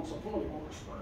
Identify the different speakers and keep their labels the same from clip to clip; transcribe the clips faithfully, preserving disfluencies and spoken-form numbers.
Speaker 1: wants a fully horsepower.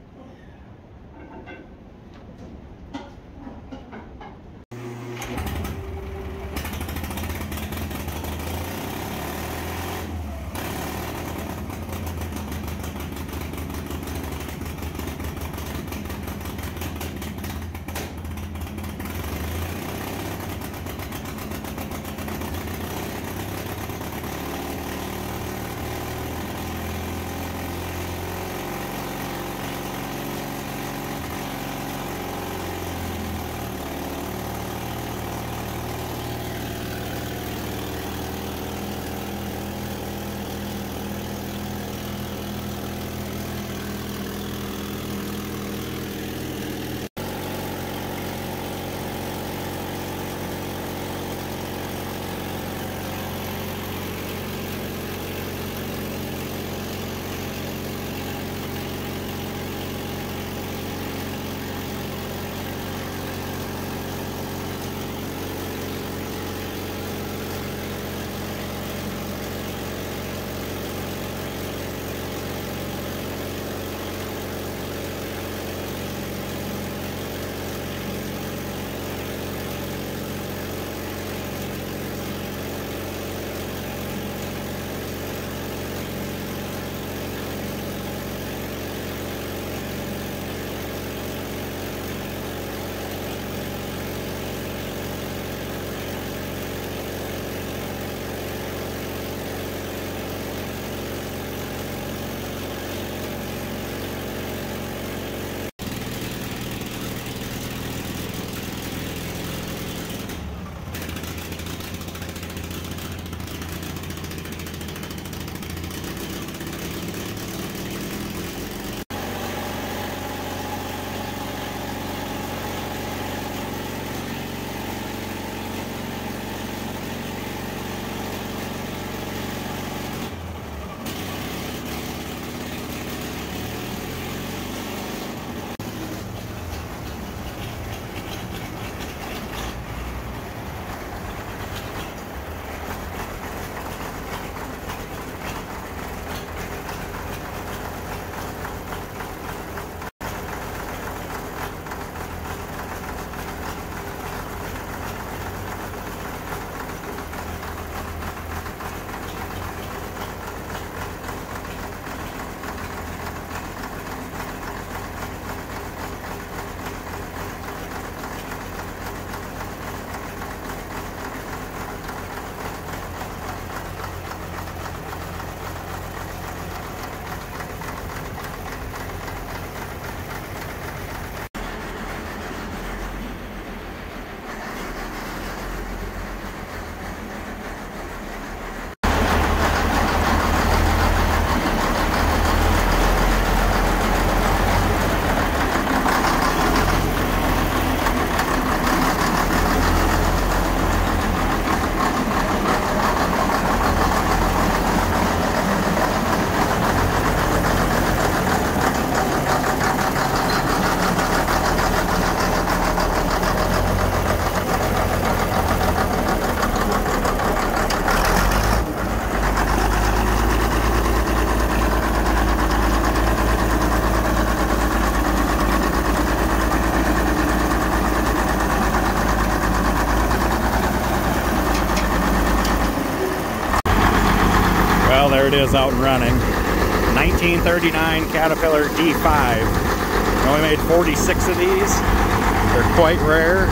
Speaker 2: Well, there it is, out and running. nineteen thirty-nine Caterpillar D five. We only made forty-six of these. They're quite rare.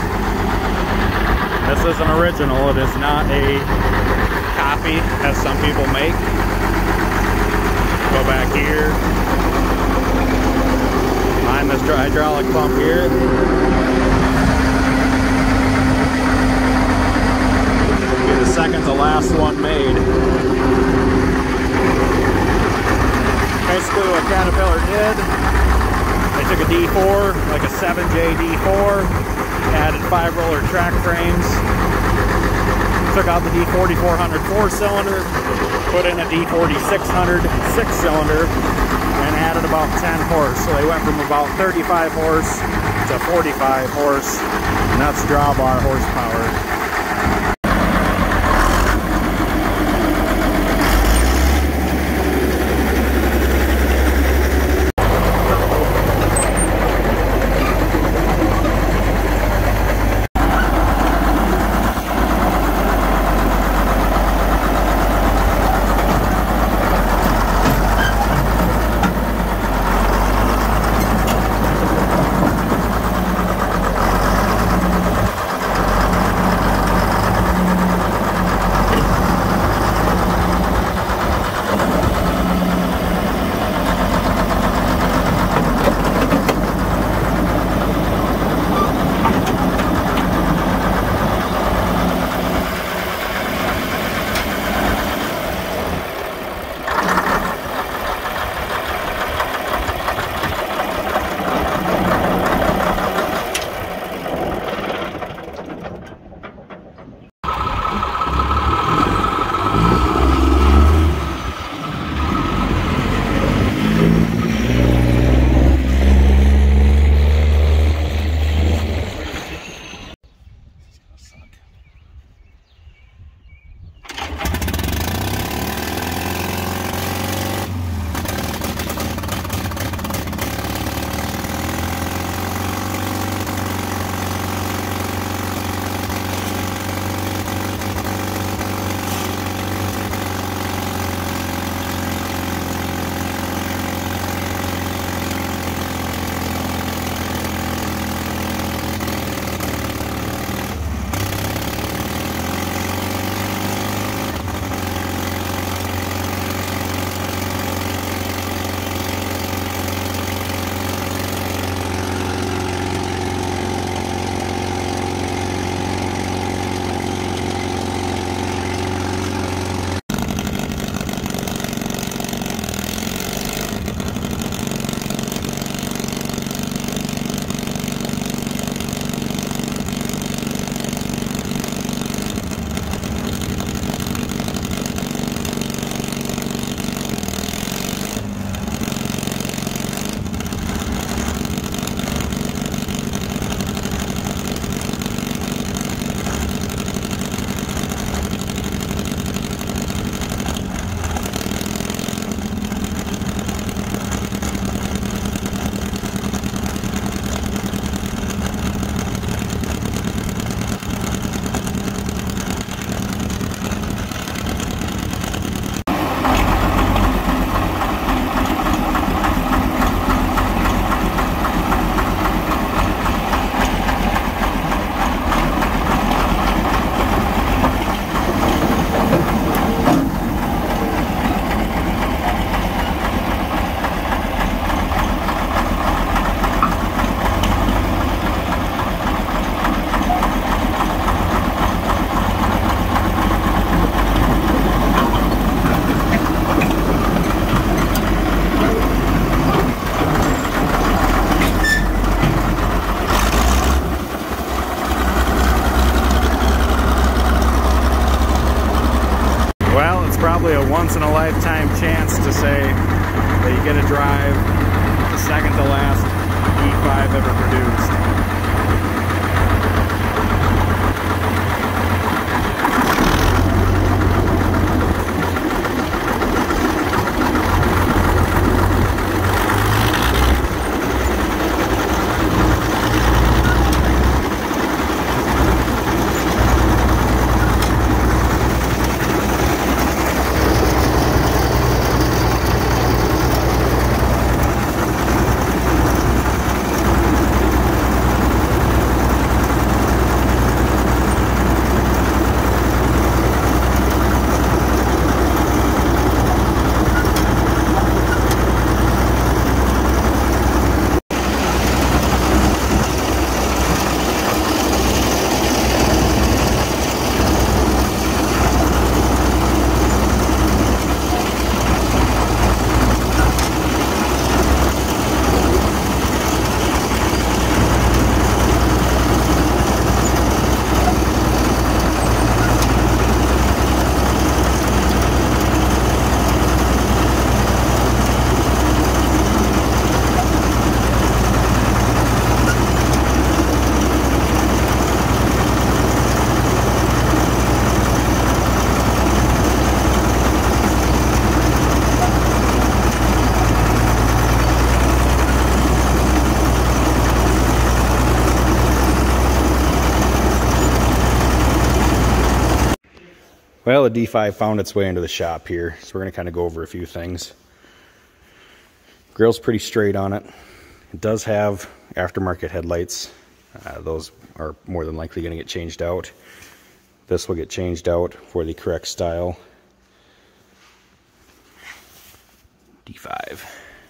Speaker 2: This is an original. It is not a copy, as some people make. Go back here. Behind this hydraulic pump here. Be the second to last one made. Basically what Caterpillar did, they took a D four, like a seven J D four, added five roller track frames, took out the D forty-four hundred four cylinder, put in a D forty-six hundred six cylinder, and added about ten horse. So they went from about thirty-five horse to forty-five horse, and that's drawbar horsepower. probably a once-in-a-lifetime chance to say that you get to drive the second to last E five ever produced. Well, the D five found its way into the shop here, so we're going to kind of go over a few things. Grill's pretty straight on it. It does have aftermarket headlights. Uh, those are more than likely going to get changed out. This will get changed out for the correct style. D five.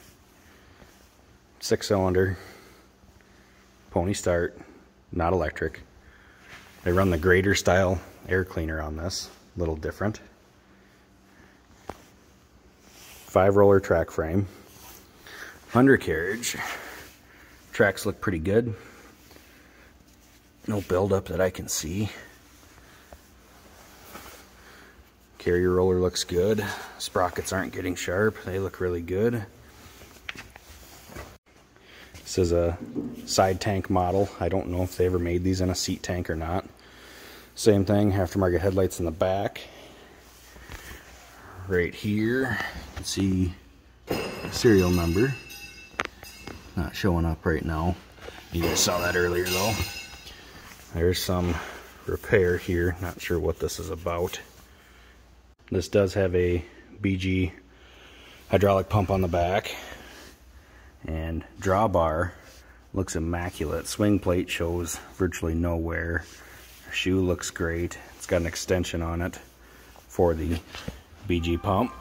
Speaker 2: Six cylinder. Pony start. Not electric. They run the grader style air cleaner on this. A little different. Five roller track frame. Undercarriage. Tracks look pretty good. No buildup that I can see. Carrier roller looks good. Sprockets aren't getting sharp. They look really good. This is a side tank model. I don't know if they ever made these in a seat tank or not. Same thing, aftermarket headlights in the back. Right here, you can see serial number. Not showing up right now. You guys saw that earlier though. There's some repair here. Not sure what this is about. This does have a B G hydraulic pump on the back. And drawbar looks immaculate. Swing plate shows virtually no wear. Shoe looks great. It's got an extension on it for the B G pump.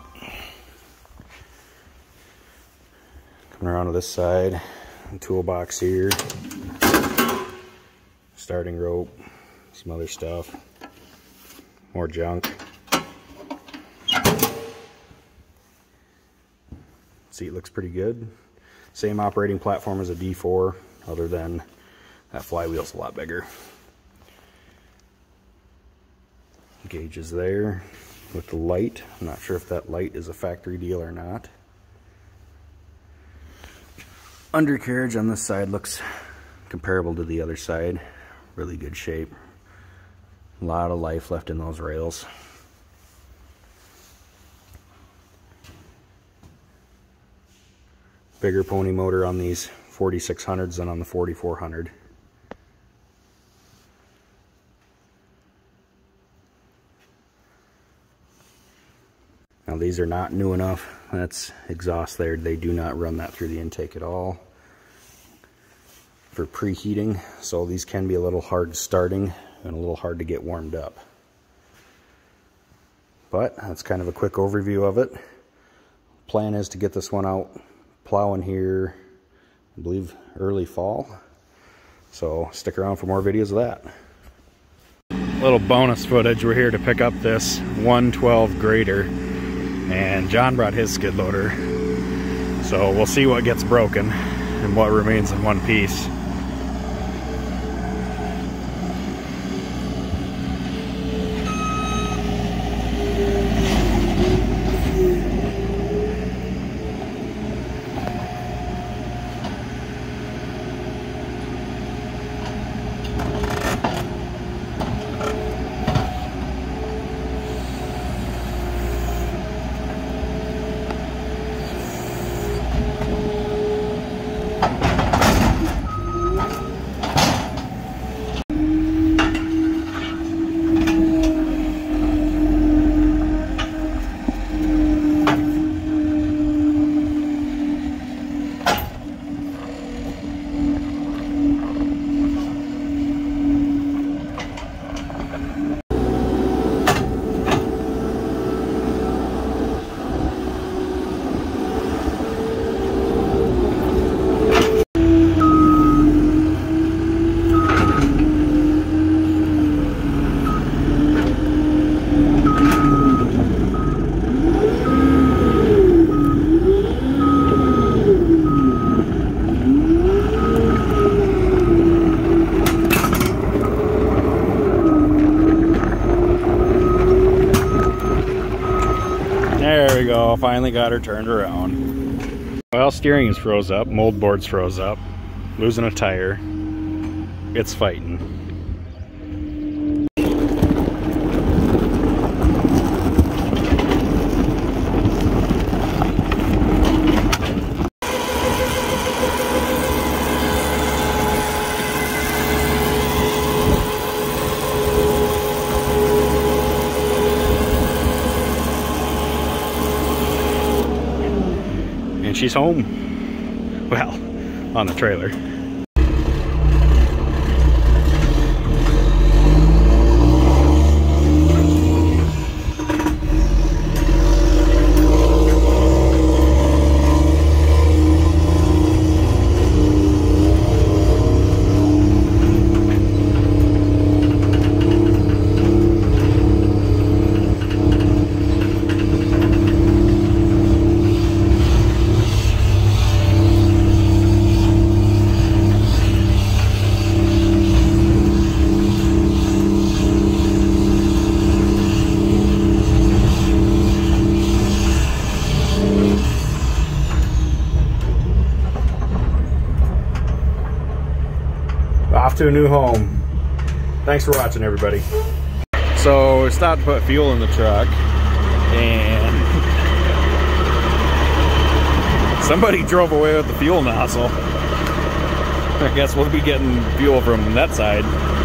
Speaker 2: Coming around to this side, toolbox here, starting rope, some other stuff, more junk. Seat looks pretty good. Same operating platform as a D four, other than that flywheel's a lot bigger. Gauges there with the light. I'm not sure if that light is a factory deal or not. Undercarriage on this side looks comparable to the other side. Really good shape. A lot of life left in those rails. Bigger pony motor on these forty-six hundreds than on the forty-four hundred. Now these are not new enough. That's exhaust there. They do not run that through the intake at all for preheating. So these can be a little hard starting and a little hard to get warmed up. But that's kind of a quick overview of it. Plan is to get this one out plowing here, I believe early fall. So stick around for more videos of that. Little bonus footage. We're here to pick up this one twelve grader. And John brought his skid loader, so we'll see what gets broken and what remains in one piece. finally got her turned around. Well, steering is froze up, mold board's froze up, losing a tire. It's fighting. And she's home. Well, on the trailer. Off to a new home. Thanks for watching, everybody. So we stopped to put fuel in the truck, and somebody drove away with the fuel nozzle. I guess we'll be getting fuel from that side.